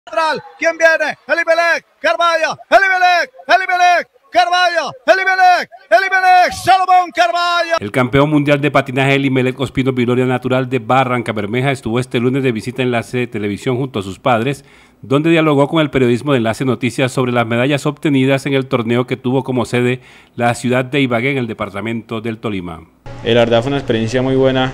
¿Quién viene? Elimelech, Carvalho, Elimelech, Carvalho, Elimelech, Salomón Carvalho. El campeón mundial de patinaje Elimelech Ospino Viloria, natural de Barranca Bermeja, estuvo este lunes de visita en Enlace Televisión junto a sus padres, donde dialogó con el periodismo de Enlace Noticias sobre las medallas obtenidas en el torneo que tuvo como sede la ciudad de Ibagué en el departamento del Tolima. La verdad fue una experiencia muy buena,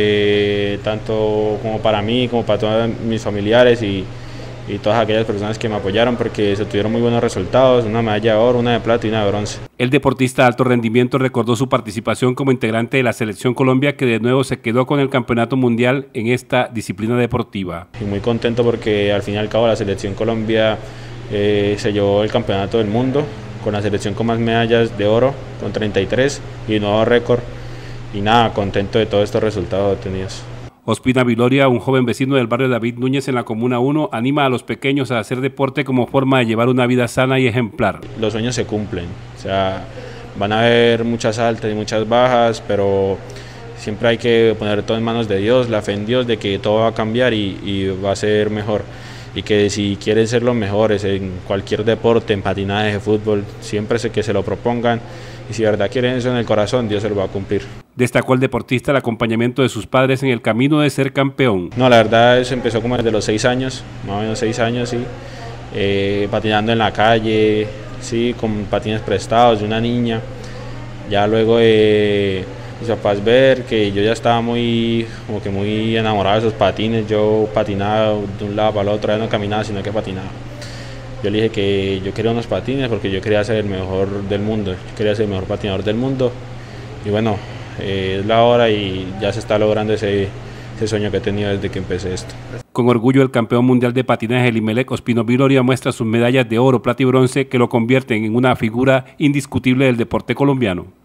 tanto como para mí, como para todos mis familiares y todas aquellas personas que me apoyaron, porque se tuvieron muy buenos resultados, una medalla de oro, una de plata y una de bronce. El deportista de alto rendimiento recordó su participación como integrante de la Selección Colombia, que de nuevo se quedó con el campeonato mundial en esta disciplina deportiva. Y muy contento porque al fin y al cabo la Selección Colombia se llevó el campeonato del mundo, con la selección con más medallas de oro, con 33 y nuevo récord. Y nada, contento de todos estos resultados obtenidos. Ospino Viloria, un joven vecino del barrio David Núñez en la Comuna 1, anima a los pequeños a hacer deporte como forma de llevar una vida sana y ejemplar. Los sueños se cumplen, o sea, van a haber muchas altas y muchas bajas, pero siempre hay que poner todo en manos de Dios, la fe en Dios de que todo va a cambiar y va a ser mejor. Y que si quieren ser los mejores en cualquier deporte, en patinaje, fútbol, siempre que se lo propongan, y si de verdad quieren eso en el corazón, Dios se lo va a cumplir. Destacó el deportista el acompañamiento de sus padres en el camino de ser campeón. No, la verdad eso empezó como desde los 6 años, más o menos 6 años, sí, patinando en la calle, sí, con patines prestados de una niña. Ya luego mis papás ver que yo ya estaba muy enamorado de esos patines. Yo patinaba de un lado para el otro, ya no caminaba sino que patinaba. Yo le dije que yo quería unos patines porque yo quería ser el mejor del mundo, yo quería ser el mejor patinador del mundo. Y bueno, es la hora y ya se está logrando ese sueño que he tenido desde que empecé esto. Con orgullo, el campeón mundial de patinaje Elimelech Ospino Viloria muestra sus medallas de oro, plata y bronce que lo convierten en una figura indiscutible del deporte colombiano.